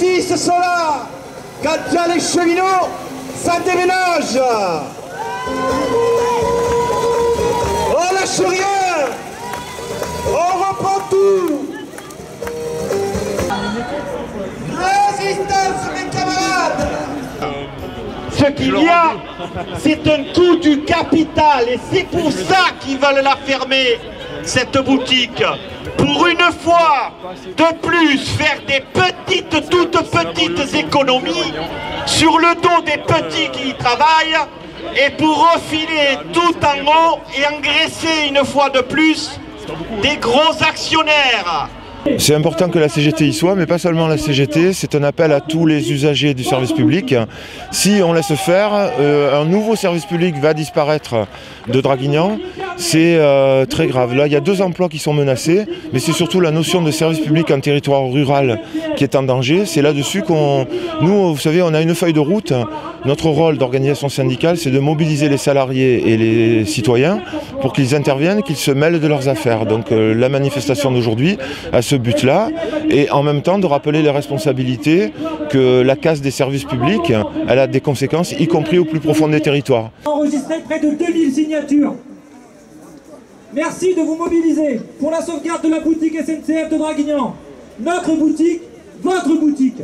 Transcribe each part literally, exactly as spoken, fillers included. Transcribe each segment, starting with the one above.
sacrifices sont là. Quand il y a les cheminots, ça déménage. On lâche rien. On reprend tout. Résistance, mes camarades. Ce qu'il y a, c'est un coup du capital et c'est pour ça qu'ils veulent la fermer, cette boutique. Pour une fois de plus, faire des petites, toutes petites économies sur le dos des petits qui y travaillent et pour refiler tout en haut et engraisser une fois de plus des gros actionnaires. C'est important que la C G T y soit, mais pas seulement la C G T, c'est un appel à tous les usagers du service public. Si on laisse faire, euh, un nouveau service public va disparaître de Draguignan, c'est euh, très grave. Là, il y a deux emplois qui sont menacés, mais c'est surtout la notion de service public en territoire rural qui est en danger. C'est là-dessus qu'on... Nous, vous savez, on a une feuille de route. Notre rôle d'organisation syndicale, c'est de mobiliser les salariés et les citoyens pour qu'ils interviennent, qu'ils se mêlent de leurs affaires. Donc euh, la manifestation d'aujourd'hui a ce but-là, et en même temps de rappeler les responsabilités que la casse des services publics, elle a des conséquences, y compris au plus profond des territoires. Enregistré près de deux mille signatures. Merci de vous mobiliser pour la sauvegarde de la boutique S N C F de Draguignan. Notre boutique, votre boutique.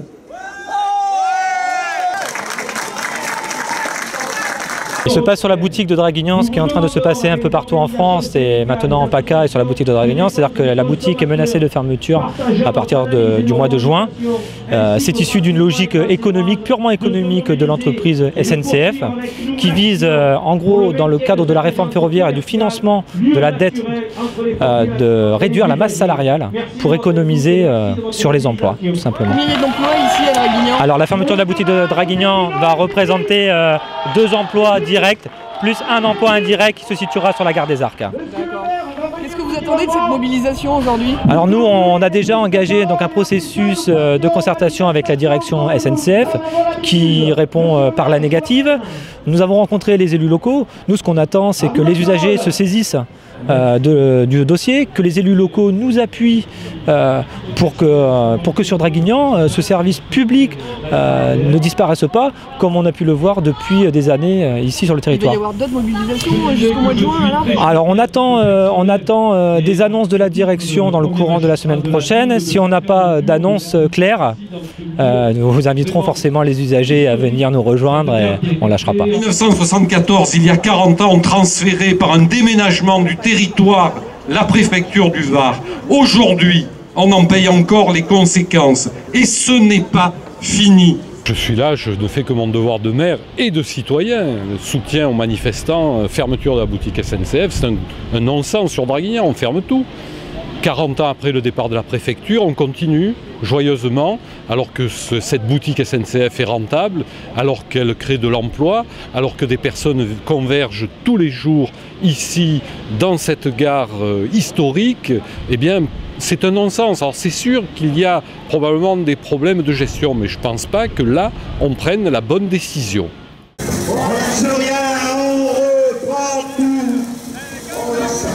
Il se passe sur la boutique de Draguignan ce qui est en train de se passer un peu partout en France et maintenant en PACA et sur la boutique de Draguignan, c'est-à-dire que la boutique est menacée de fermeture à partir de, du mois de juin. Euh, c'est issu d'une logique économique, purement économique de l'entreprise S N C F qui vise euh, en gros dans le cadre de la réforme ferroviaire et du financement de la dette euh, de réduire la masse salariale pour économiser euh, sur les emplois tout simplement. Combien d'emplois ici à Draguignan? Alors la fermeture de la boutique de Draguignan va représenter euh, deux emplois directs plus un emploi indirect qui se situera sur la gare des Arcs. Qu'est-ce que vous attendez de cette mobilisation aujourd'hui? Alors nous, on a déjà engagé donc, un processus de concertation avec la direction S N C F qui répond par la négative. Nous avons rencontré les élus locaux. Nous, ce qu'on attend, c'est que les usagers se saisissent euh, de, du dossier, que les élus locaux nous appuient euh, pour, que, pour que sur Draguignan, euh, ce service public euh, ne disparaisse pas, comme on a pu le voir depuis des années euh, ici sur le territoire. Il va y avoir d'autres mobilisations jusqu'au mois de juin alors? Alors on attend, euh, on attend euh, des annonces de la direction dans le courant de la semaine prochaine. Si on n'a pas d'annonce claire, euh, nous vous inviterons forcément les usagers à venir nous rejoindre et on ne lâchera pas. En mille neuf cent soixante-quatorze, il y a quarante ans, on transférait par un déménagement du territoire la préfecture du Var. Aujourd'hui, on en paye encore les conséquences. Et ce n'est pas fini. Je suis là, je ne fais que mon devoir de maire et de citoyen. Le soutien aux manifestants, fermeture de la boutique S N C F, c'est un, un non-sens sur Draguignan, on ferme tout. quarante ans après le départ de la préfecture, on continue joyeusement, alors que ce, cette boutique S N C F est rentable, alors qu'elle crée de l'emploi, alors que des personnes convergent tous les jours ici, dans cette gare euh, historique, eh bien, c'est un non-sens. Alors c'est sûr qu'il y a probablement des problèmes de gestion, mais je ne pense pas que là, on prenne la bonne décision. On lâche rien, on reprend tout. On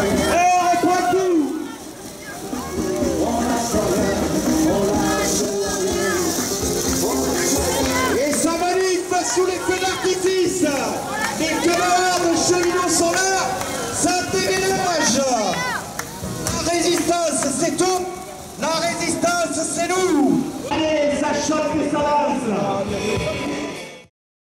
reprend tout. Et ça manifeste sous les feux d'artifice. Les camarades cheminots sont là, ça déménage. La résistance, c'est tout. La résistance, c'est nous. Allez, ça choque et ça lance.